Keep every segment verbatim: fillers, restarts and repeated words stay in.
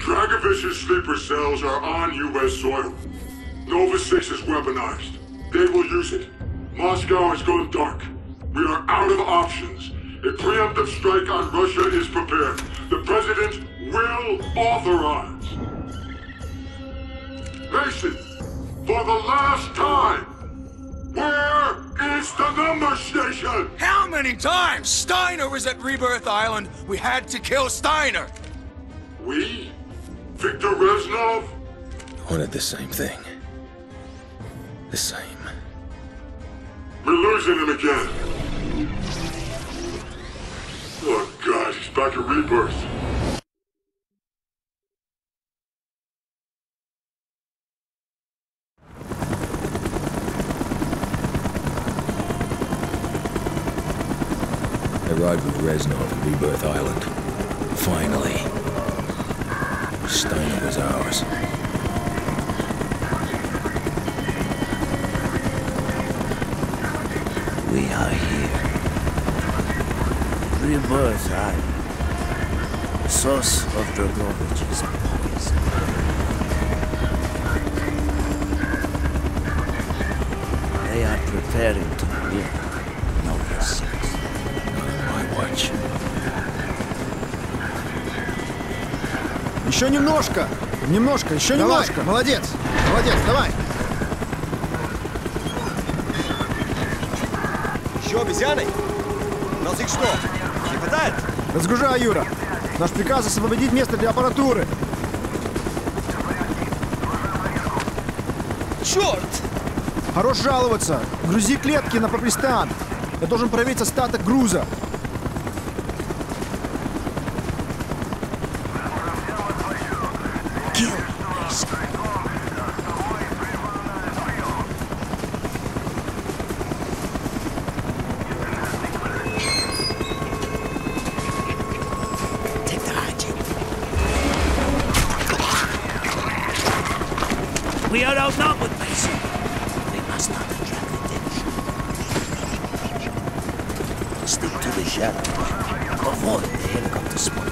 Dragovish's sleeper cells are on U S soil. Nova six is weaponized. They will use it. Moscow has gone dark. We are out of options. A preemptive strike on Russia is prepared. The President will authorize. Mason, for the last time, where is the number station? How many times? Steiner was at Rebirth Island. We had to kill Steiner. We? Victor Reznov? Wanted the same thing. The same. We're losing him again. Oh God, he's back at Rebirth. I ride with Reznov at Rebirth Island. Finally. Steiner was ours. We are here. Rebirth Island. Source of Dragovich's poison. They are preparing to win Nova six. My watch. Еще немножко! Немножко, еще немножко! Молодец! Молодец, давай! Еще обезьяны? У нас их что, не хватает? Разгружай, Юра! Наш приказ освободить место для аппаратуры! Черт! Хорош жаловаться! Грузи клетки на пропристан! Я должен проверить остаток груза! We are outnumbered, Mason. We must not attract attention. Stick to the shadows. Avoid the helicopter smoke.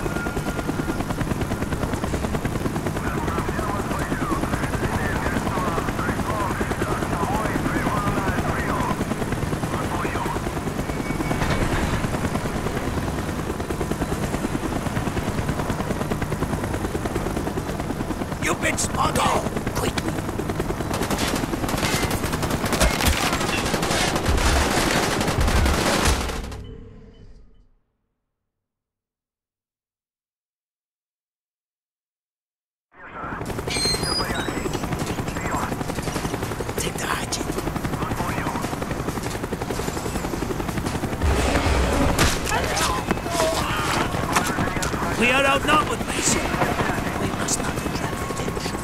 You've been spotted! Quickly! We are outnumbered, Mason. We must not attract attention.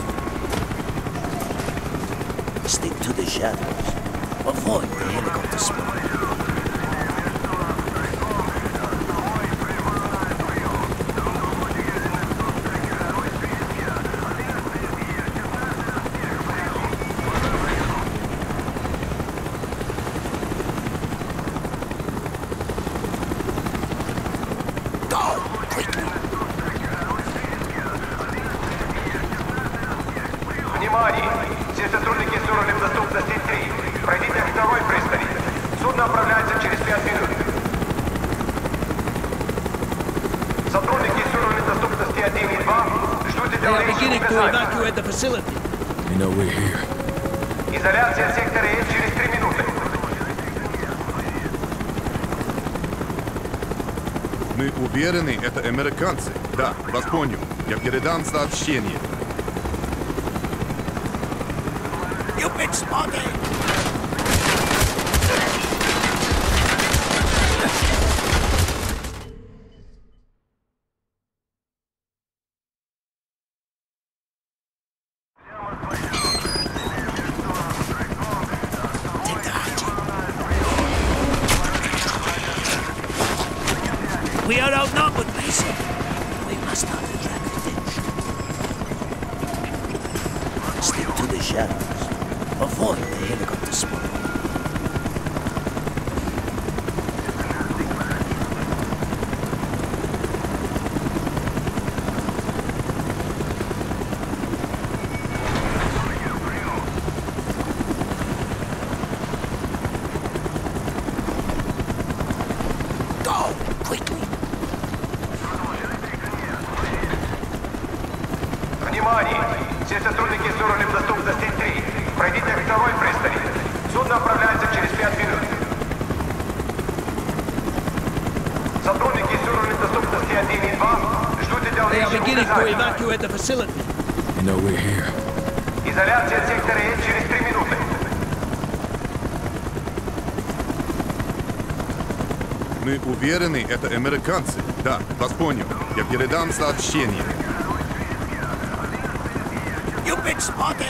Stick to the shadows. Avoid the helicopter smoke. Внимание! Все сотрудники с уровнем доступности три. Пройдите к второй пристани. Судно отправляется через пять минут. Сотрудники с уровнем доступности один и два. Ждите дальнейших указаний. You know we're here. Изоляция сектора Е через три минуты. Мы уверены, это американцы. Да, вас понял. Я передам сообщение. You've been spotted! Take the high jeep. We are outnumbered, Mason. We must not attract attention. Stick to the shadows. Avoid the helicopter smoke. Внимание! Все сотрудники с уровнем доступности три. Пройдите к второй пристани. Судно отправляется через пять минут. Сотрудники с уровнем доступности один и два ждут They are дальнейших beginning to указаний. evacuate the facility. You know we're here. Изоляция сектора Е через три минуты. Мы уверены, это американцы. Да, вас понял. Я передам сообщение. You big spotty!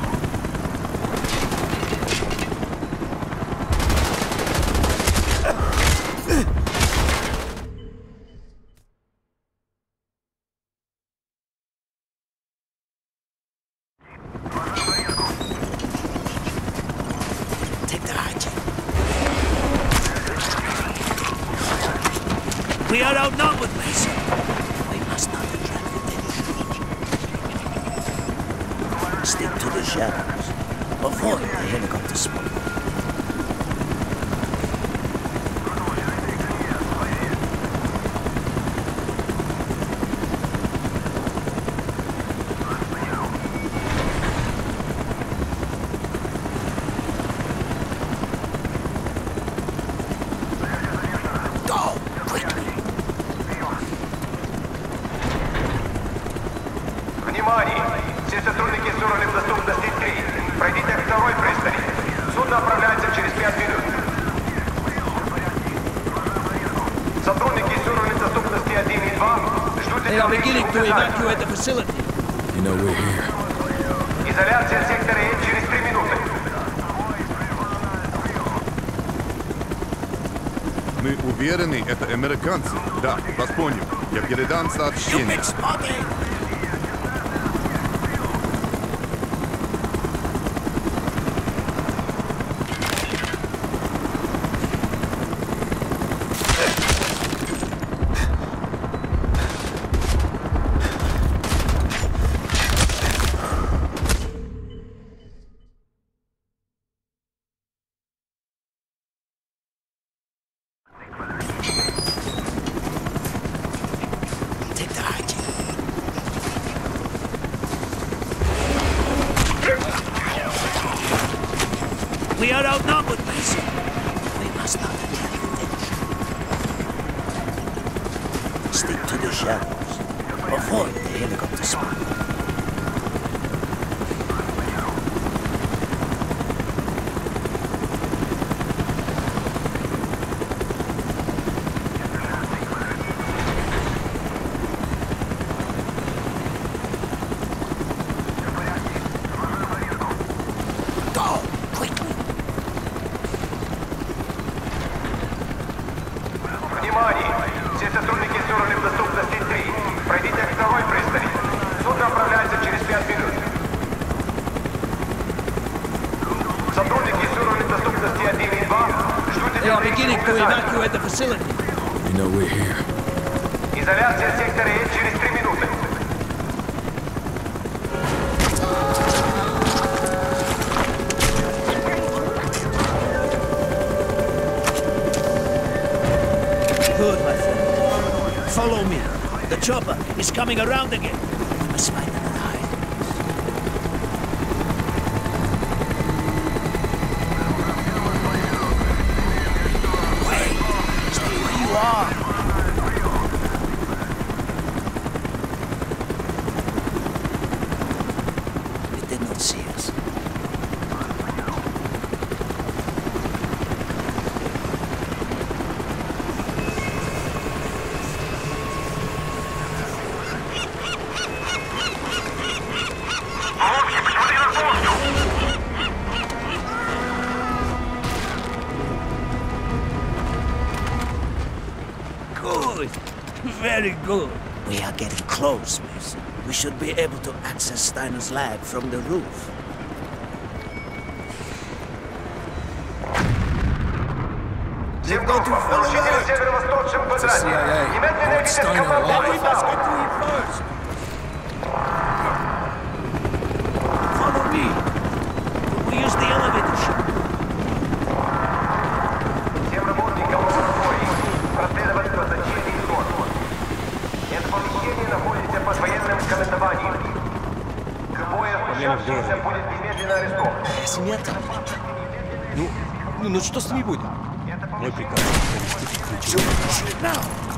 Take the hijack. We are outnumbered, Mason. We must not attract attention. Stick to the shadows. Avoid the helicopter smoke. Go, quickly. Внимание! Все сотрудники с уровнем доступности три. Пройдите к второй пристани. Судно отправляется через пять минут. Сотрудники с уровнем доступности один и два ждут They are beginning дальнейших to указаний. evacuate the facility. You know we're here. Изоляция сектора Е через три минуты. Мы уверены, это американцы. Да, вас понял. Я передам You сообщение. big spotty! Take the hijack. We are outnumbered, Mason. We must not attract attention. Stick to the shadows. Avoid the helicopter smoke. Go, quickly. Внимание! Все сотрудники с уровнем доступности три. Пройдите к второй пристани. Судно отправляется через пять минут. Сотрудники с уровнем доступности один и два ждут They are beginning дальнейших to указаний. evacuate the facility. You know we're here. Изоляция сектора Е через три минуты. Good, my friend. Follow me. The chopper is coming around again. We must find another hide. Wait! Stay where you are. It did not see us. Good. Very good. We are getting close, Mason. We should be able to access Steiner's lab from the roof. Всем группам, нарушители в северо-восточном квадранте. Немедленно идите с командой Альфа. Follow me. We use the elevator shaft. Всем работникам лаборатории проследовать назначение зон. Это помещение находится под военным командованием. проблемы в городе. будет немедленно арестован. Смета? Ну, ну, ну что с ними будет? Мой приказ провести ключевой.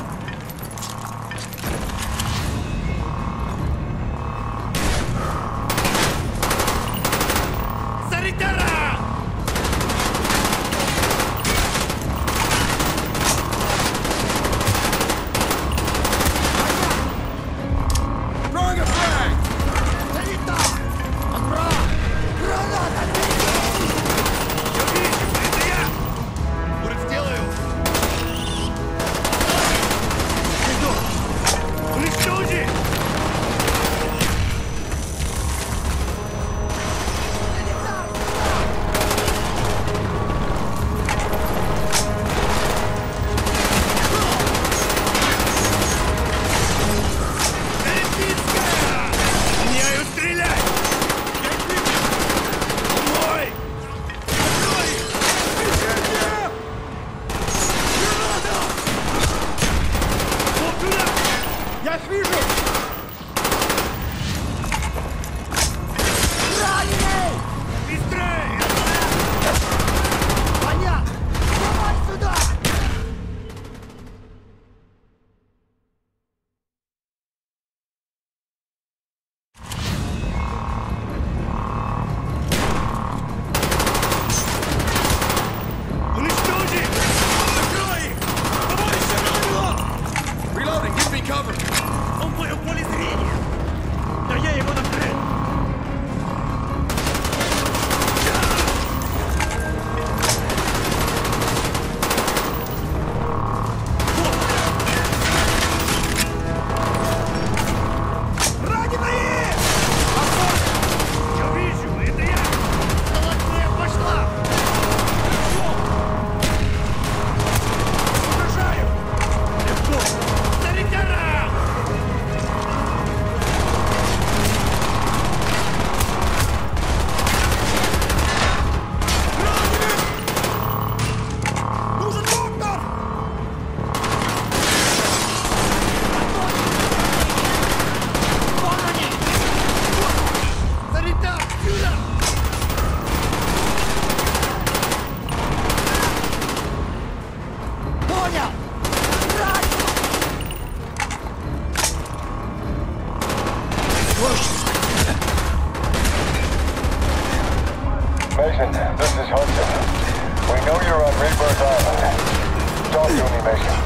Mason, this is Hudson. We know you're on Rebirth Island. Talk to me, Mason.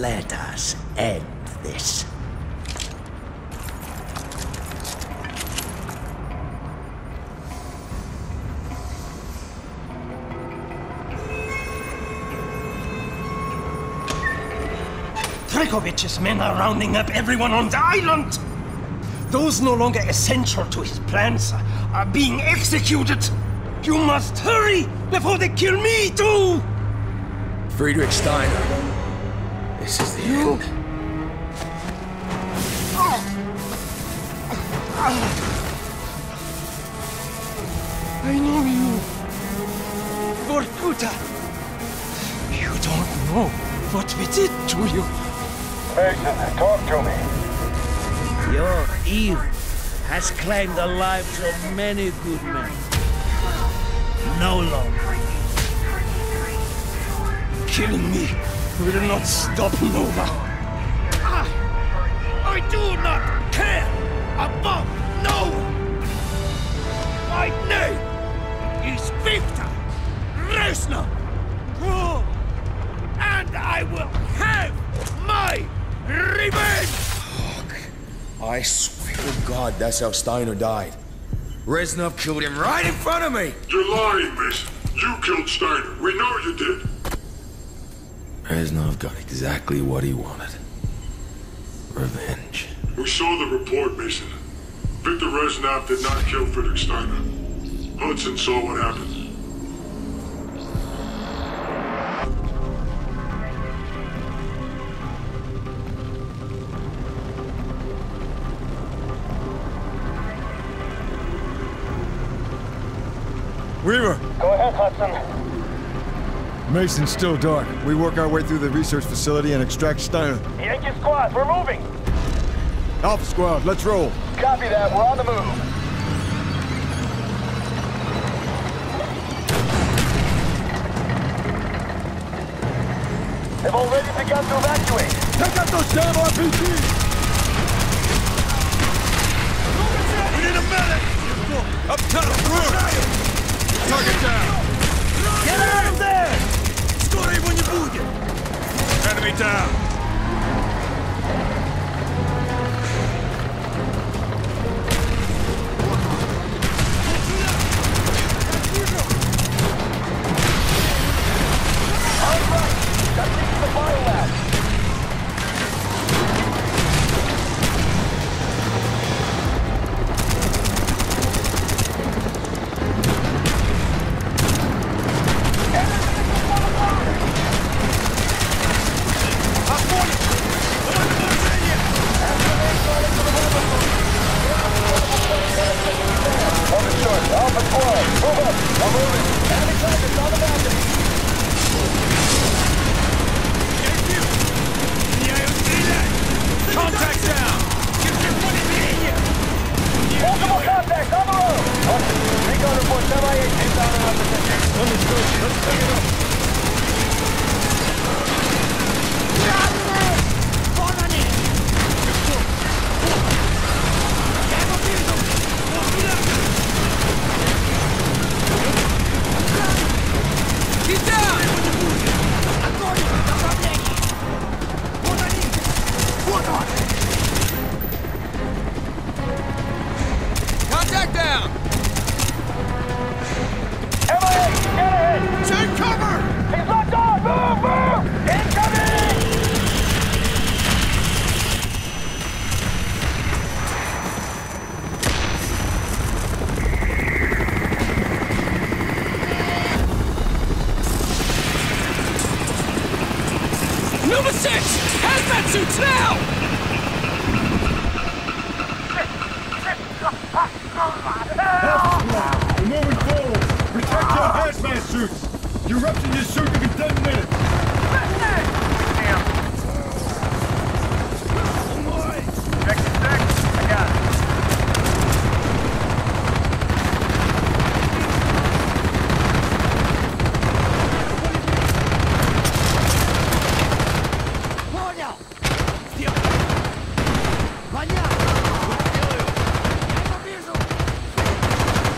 Let us end this. Dracovich's men are rounding up everyone on the island! Those no longer essential to his plans are being executed! You must hurry before they kill me too! Friedrich Steiner. This is the You... end. I know you. Vorkuta. You don't know what we did to you. Mason, talk to me. Your evil has claimed the lives of many good men. No longer. Killing me will not stop Nova. I, I do not care about Nova. My name is Victor Resna. And I will have my revenge! I swear to God, that's how Steiner died. Reznov killed him right in front of me! You're lying, Mason. You killed Steiner. We know you did. Reznov got exactly what he wanted. Revenge. We saw the report, Mason. Victor Reznov did not kill Friedrich Steiner. Hudson saw what happened. Weaver! Go ahead, Hudson. Mason's still dark. We work our way through the research facility and extract Steiner. Yankee squad, we're moving. Alpha squad, let's roll. Copy that, we're on the move. They've already begun to evacuate. Take out those damn R P Gs! We need a medic! Up top, roof! Target down! Get out of there! Скоро его не будет! Enemy down! All right, got to the fire lab. Contact down! Multiple contacts on the road! Recon report semi eighteen down in opposition. Understood. Let's take it up. He's down! Contact down! M I A, get ahead! Take cover! He's locked on! Move, move! Incoming! Number six! Hazmat suits now! We're moving forward. Protect your hazmat suits. You rupture your suit in ten minutes. Check the six. I got it.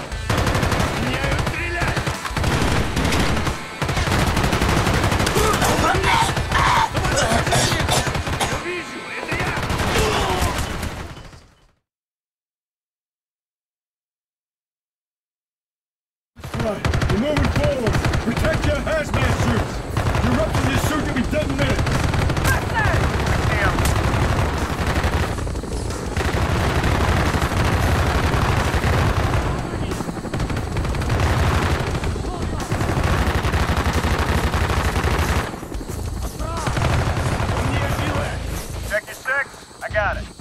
Shoot! Alright, we're moving forward. Protect your hazmat suits. You're up from your suit to be dead in minutes. That's that! Damn. Check your six. I got it.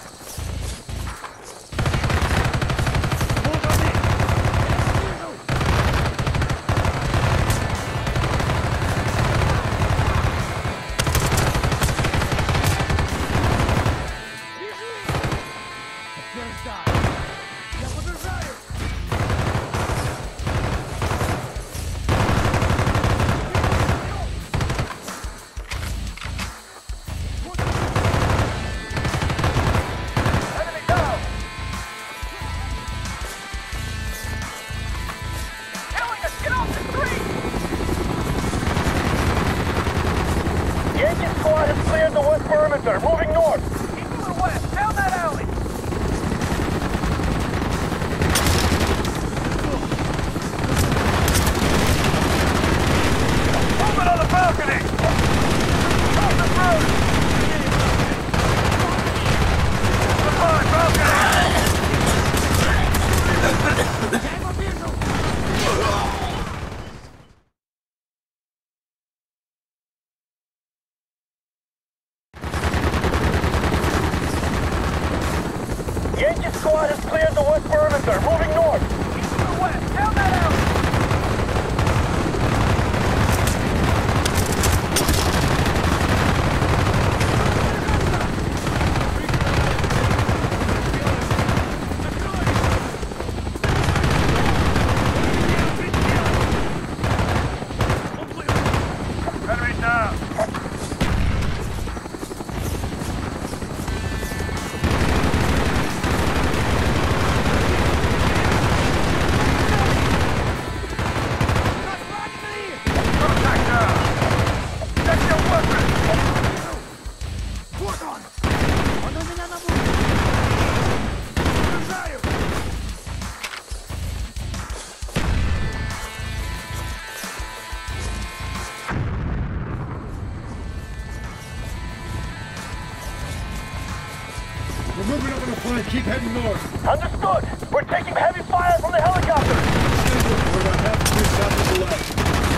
Moving north! Keep moving west! Down that alley! Movement on the balcony! Cross the road! Goodbye, balcony! Yankee squad has cleared the west perimeter, moving north. East to the west, down that alley. Enemy down. We're moving up on the flank. Keep heading north. Understood. We're taking heavy fire from the helicopter. We're about half a click south of the left.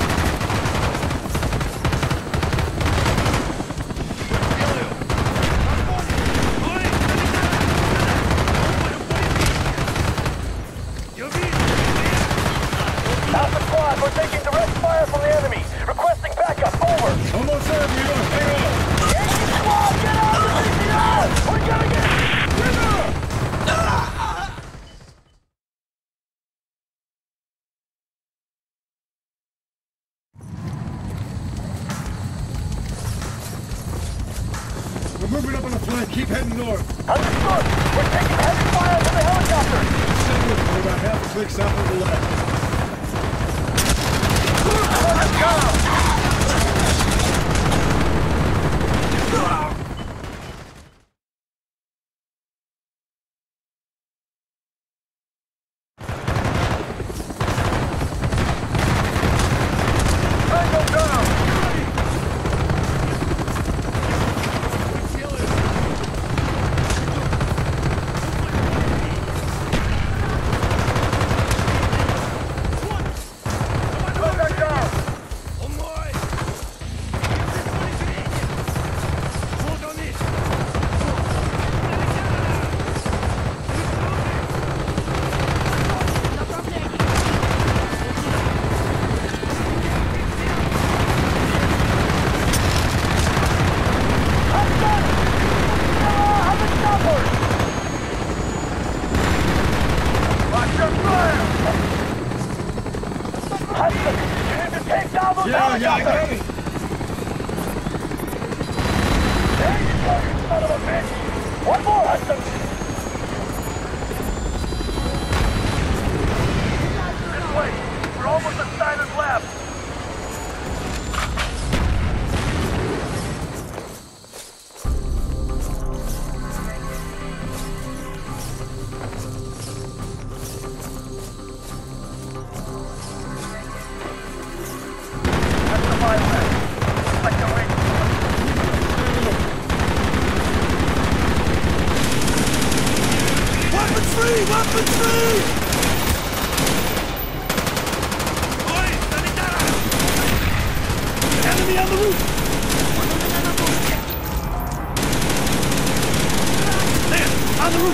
Alpha squad, we're taking direct fire from the enemy. Requesting backup. Over. Almost there, Vito. Hang on. Yankee squad, get out of the C C R! We're gonna get... We're moving up on the flank. Keep heading north. Understood. We're taking heavy fire from the helicopter. We're about half a click south of the left. Let's go! Yeah, yeah, I got it. There you go, you son of a bitch! One more, Hudson! This way! We're almost at Steiner's lab! Enemy on the roof! There! On the roof!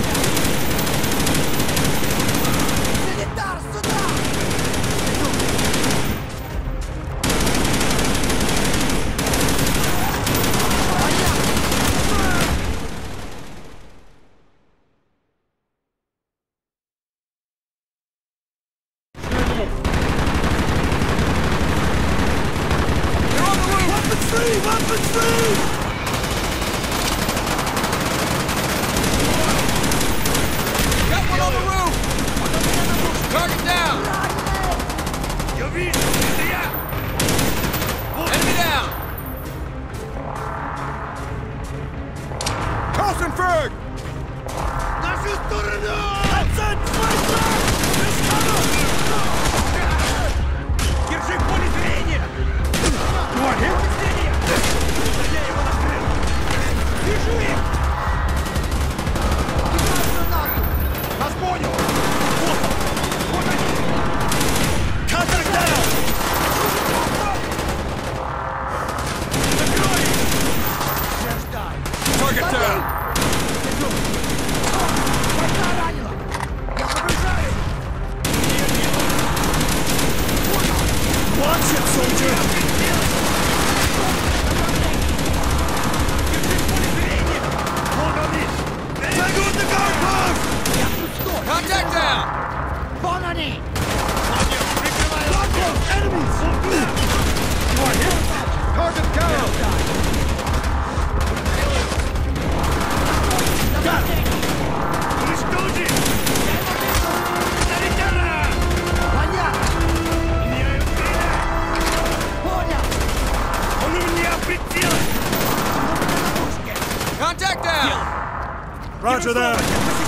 Roger that!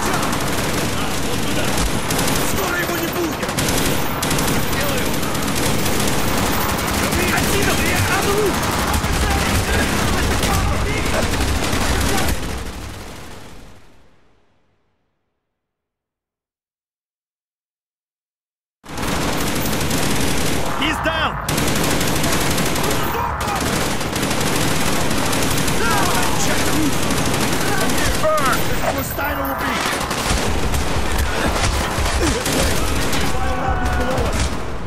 Скоро его не будет! Делаю! Отсюда! On the roof! He's down! Check the roof! Burn! This is where Steiner will be! Fire lab is below us!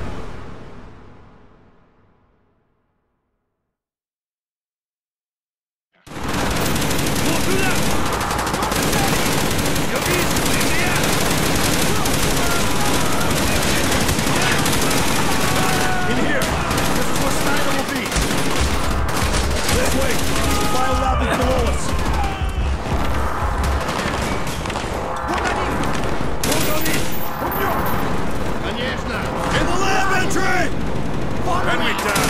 In here! This is where Steiner will be! This way! The fire lab is below us! In the lab entry! Enemy down!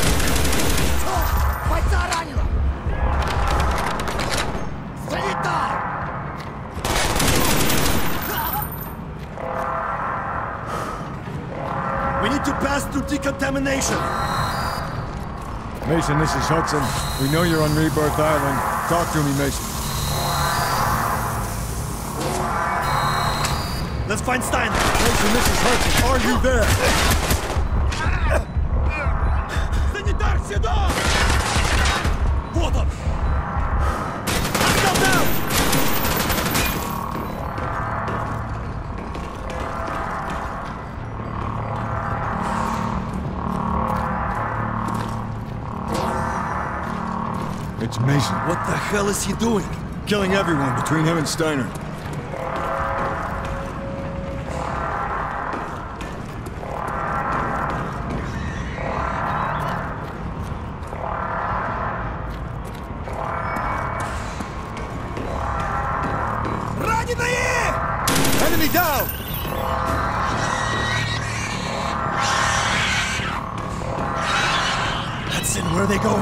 Бойца ранило! Залетал! We need to pass through decontamination! Mason, this is Hudson. We know you're on Rebirth Island. Talk to me, Mason. Let's find Steiner! Mason, this is Hudson. Are you there? Санитар, сюда! Вот он! Hostile down! It's Mason. What the hell is he doing? Killing everyone between him and Steiner. Enemy down! Hudson, where are they going?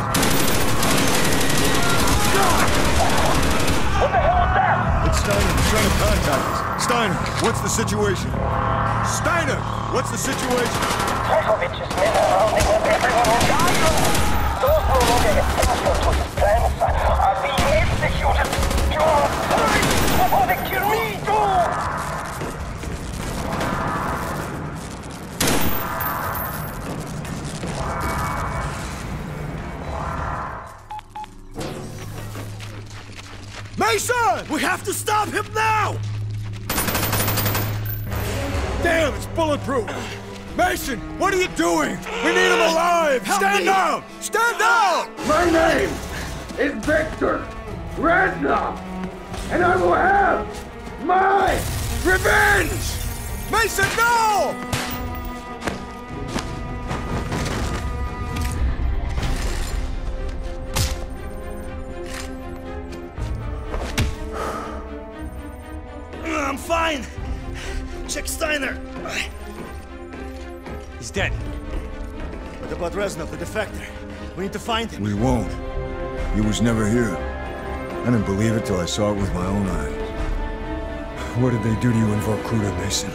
What the hell was that? It's Steiner. He's trying to contact us. Steiner, what's the situation? Steiner, what's the situation? Dracovich's men are rounding up everyone on the island. Those no longer essential to his plans are being executed. You must hurry before they kill me too! Mason! We have to stop him now! Damn, it's bulletproof! Mason, what are you doing? We need him alive! Help Stand me. down! Stand down! My name is Victor Reznov, and I will have my revenge! Mason, no! I'm fine. Check Steiner. He's dead. What about Reznov, the defector? We need to find him. We won't. He was never here. I didn't believe it till I saw it with my own eyes. What did they do to you in Vorkuta, Mason?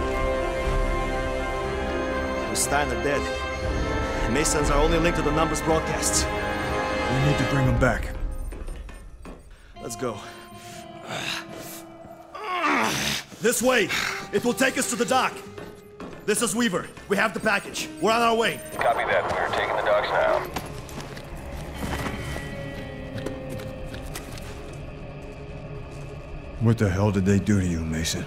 With Steiner dead, Mason's our only link to the numbers broadcasts. We need to bring him back. Let's go. This way! It will take us to the dock! This is Weaver. We have the package. We're on our way. Copy that. We're taking the docks now. What the hell did they do to you, Mason?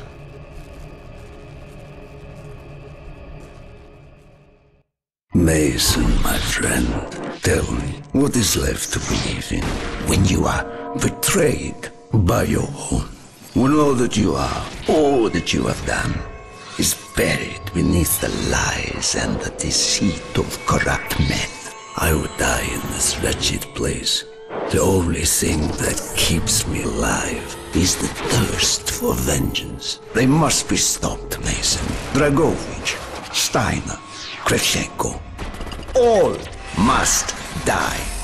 Mason, my friend, tell me, what is left to believe in when you are betrayed by your own? When all that you are, all that you have done, is buried beneath the lies and the deceit of corrupt men. I would die in this wretched place. The only thing that keeps me alive is the thirst for vengeance. They must be stopped, Mason. Dragovich, Steiner, Kravchenko. All must die.